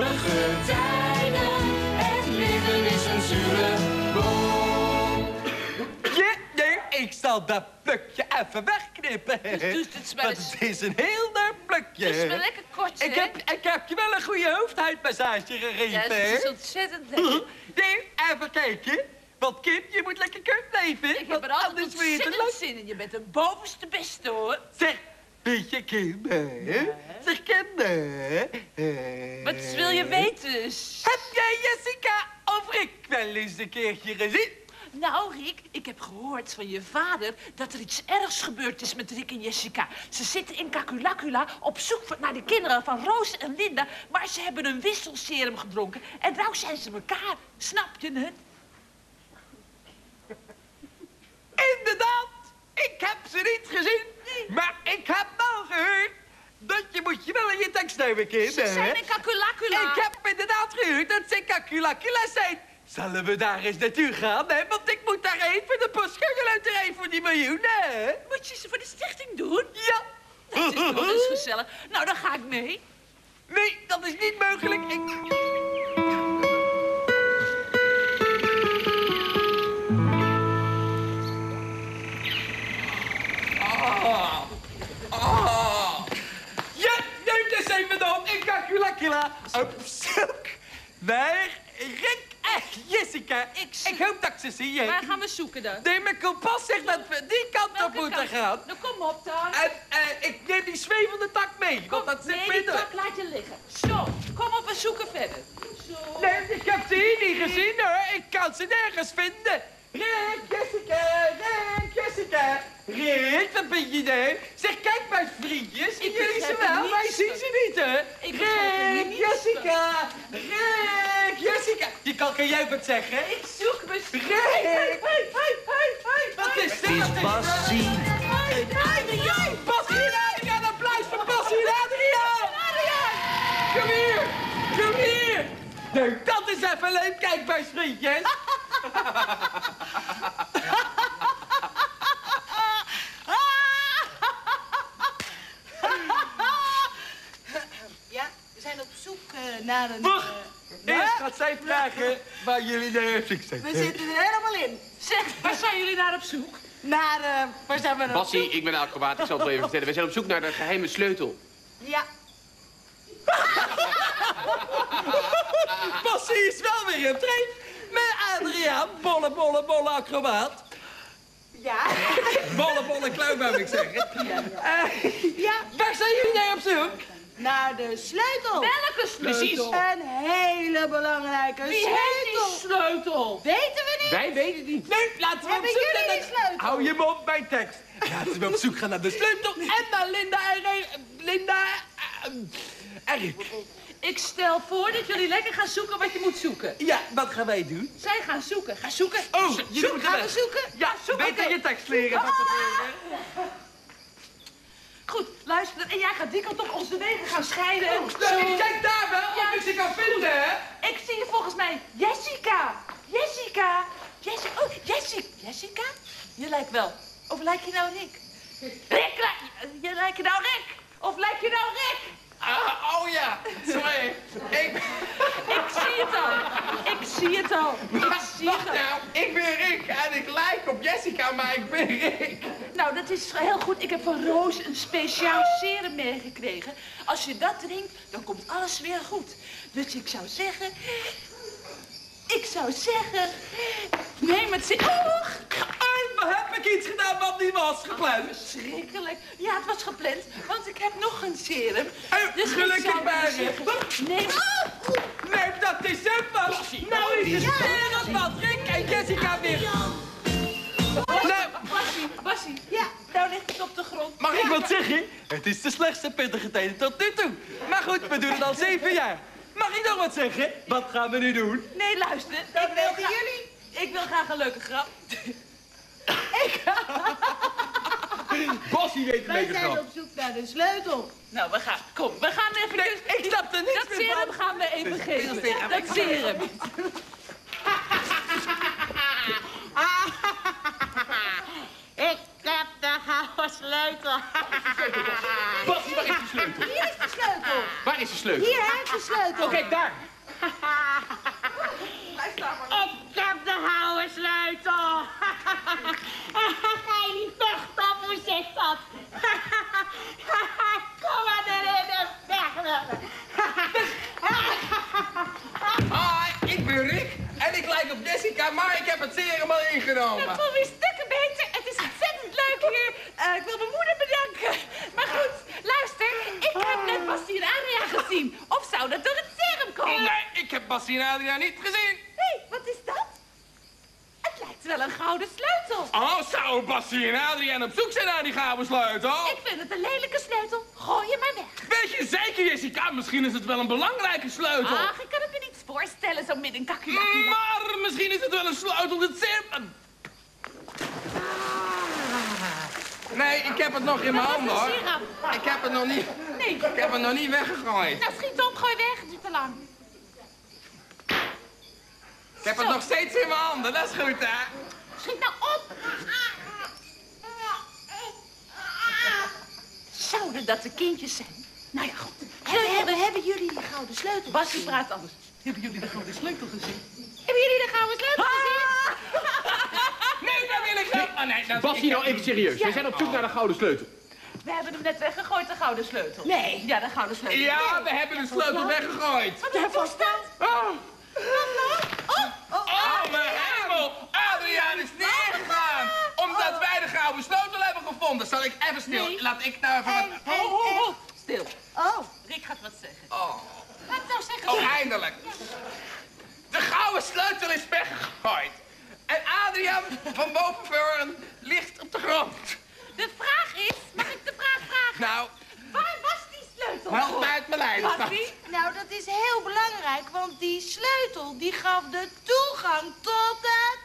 gezellige tijden. Het leven is een zure boom. Ik zal dat plukje even wegknippen. Dus het is maar Want het is een heel leuk plukje. Het is wel lekker kort, ik heb je wel een goede hoofdhuidmassage gegeven. Ja, het is ontzettend lekker. Nee, even kijken. Want Kim, je moet lekker kut blijven. Ik heb er altijd ontzettend zin in. Je bent de bovenste beste, hoor. Zeg, weet je Kim, hè? Ja. Zeg, Kim, Wat wil je weten? Heb jij Jessica of ik wel eens een keertje gezien? Nou, Rick, ik heb gehoord van je vader dat er iets ergs gebeurd is met Rick en Jessica. Ze zitten in Kakulakula op zoek naar de kinderen van Roos en Linda, maar ze hebben een wisselserum gedronken en nou zijn ze elkaar. Snap je het? Inderdaad, ik heb ze niet gezien, maar ik heb wel gehoord dat je moet je wel in je tekst nemen, Kim. Ze zijn in Kakulakula. Ik heb inderdaad gehoord dat ze in Kakulakula zijn. Zullen we daar eens naartoe gaan, hè? Want ik moet daar even de postscheugelloterij voor die miljoenen. Moet je ze voor de stichting doen? Ja. Dat is nog eens gezellig. Nou, dan ga ik mee. Nee, dat is niet mogelijk. Ja, neem dus even dan in Kakulakula op zoek naar Rick en Jessica. Ik hoop dat ik ze zie. Waar gaan we zoeken dan? Nee, mijn kompas zegt dat we die kant op moeten gaan. Nou, kom op dan. En ik neem die zwevende tak mee, want dat zit nee, die binnen. tak laat je liggen. Zo, kom op, we zoeken verder. Zo. Nee, ik heb ze hier niet gezien hoor. Ik kan ze nergens vinden. Rick, Jessica, Rick, Jessica. Rick, wat ben je nou? Zeg, kijk mijn vriendjes. Zien jullie ze wel? Wij zien ze niet, hè? Rick, Jessica, Rick, Jessica. Die kan jij wat zeggen? Ik zoek me... Rick! Wat is dit? Het is Bassie. Adriaan! Bassie en Adriaan, applaus voor Bassie en Adriaan! Kom hier, kom hier. Nou, dat is even leuk. Kijk, mijn vriendjes. Ja, we zijn op zoek naar een... Wacht! Eerst gaat zij vragen waar jullie naar op zoek zijn. We zitten er helemaal in. Zeg, waar zijn jullie naar op zoek? Naar, waar zijn we naar op Bassie, zoek? ik ben de acrobaat. Ik zal het wel even vertellen. We zijn op zoek naar de geheime sleutel. Ja. Bassie is wel weer op trein met Adriaan. Bolle acrobaat. Ja. Bolle clown, wou ik zeggen. Ja. Waar zijn jullie naar op zoek? Naar de sleutel. Welke sleutel? Een hele belangrijke Wie sleutel. heeft die sleutel? Weten we niet? Wij weten het niet. Nee, laten we op Hebben zoek jullie gaan die sleutel? Hou je mond bij tekst. Laten we op zoek gaan naar de sleutel en naar Linda en Rick. Ik stel voor dat jullie lekker gaan zoeken wat je moet zoeken. Ja, wat gaan wij doen? Zij gaan zoeken. Ga zoeken. Oh, jullie moeten gaan weg. we zoeken? Ja, zoeken. beter je tekst leren. Goed, luister. En jij gaat die kant op. Onze wegen gaan scheiden. Kijk daar wel, of ik ze kan vinden, hè? Ik zie je volgens mij Jessica. Jessica. Jessica? Je lijkt wel. Of lijk je nou Rick? Je lijkt je nou Rick. Of lijk je nou Rick? Oh ja, sorry. Ik zie het al. Wacht nou, ik ben Rick en ik lijk op Jessica, maar ik ben Rick. Nou, dat is heel goed. Ik heb van Roos een speciaal serum meegekregen. Als je dat drinkt, dan komt alles weer goed. Dus ik zou zeggen... neem het serum. Heb ik iets gedaan wat niet was gepland? Verschrikkelijk. Ja, het was gepland, want ik heb nog een serum. Dus gelukkig maar. Neem... Nee, dat is het was. Nou is het serum wat Rick en Jessica weer. Bassie. Ja. Nou ligt het op de grond. Mag ik wat zeggen? Het is de slechtste pittige tijden tot nu toe. Maar goed, we doen het al 7 jaar. Mag ik nog wat zeggen? Wat gaan we nu doen? Nee, luister. Dat weten jullie. Ik wil graag een leuke grap. Bassie weet een Wij leuke zijn grap. op zoek naar de sleutel. Nou, we gaan even... Nee, ik snap er niks Dat meer serum van. gaan we even geven. Dat serum. Ik heb de gouden sleutel. Bassie, waar is de sleutel? Hier is de sleutel. Waar is de sleutel? Hier, hij heeft de sleutel. Oh, kijk daar. Ik heb de gouden sleutel. Ga je niet vechten op, hoe zegt dat? Kom maar erin en vechten. Hi, ik ben Rick en ik lijk op Jessica, maar ik heb het serum al ingenomen. Dat voelt weer stukken beter. Het is ontzettend leuk hier. Ik wil mijn moeder bedanken. Maar goed, luister. Ik heb net Bassie en Adria gezien. Of zou dat door het serum komen? Nee, ik heb Bassie en Adria niet gezien. Hé, wat is dat? Het lijkt wel een gouden sleutel. Oh, zou Bassie en Adriaan op zoek zijn naar die gouden sleutel? Ik vind het een lelijke sleutel. Gooi je maar weg. Weet je zeker, Jessica? Misschien is het wel een belangrijke sleutel. Ach, ik kan het me niet voorstellen, zo midden in Kakulakula. Maar misschien is het wel een sleutel dat serum... Nee, ik heb het nog in mijn handen, hoor. Ik heb het nog niet... Nee. Ik heb het nog niet weggegooid. Nou, schiet op, gooi weg. Het duurt te lang. Ik heb het nog steeds in mijn handen, dat is goed, hè? Schiet nou op. Zouden dat de kindjes zijn? Nou ja, goed. Hebben jullie die gouden sleutel? Bassie praat anders. Hebben jullie de gouden sleutel gezien? Hebben jullie de gouden sleutel gezien? Nee, dat wil ik niet. Oh, nee, dat Bassie, nou even serieus. We zijn op zoek naar de gouden sleutel. We hebben hem net weggegooid, de gouden sleutel. Nee. Ja, de gouden sleutel. Ja, we hebben de sleutel weggegooid. Wat daarvoor staat? Oh, mijn hemel! Adriaan is neergegaan! Omdat wij de gouden sleutel hebben gevonden. Zal ik even stil? Nee. Laat ik nou even... wat- Stil. Oh. Rick gaat wat zeggen. Oh, Wat nou zeggen? oh, eindelijk. De gouden sleutel is weggegooid. En Adriaan van Bovenvoorn ligt op de grond. De vraag is, mag ik de vraag vragen? Nou, Waar was die sleutel? help mij uit mijn lijf. Bassie? Nou, dat is heel belangrijk, want die sleutel die gaf de toegang tot het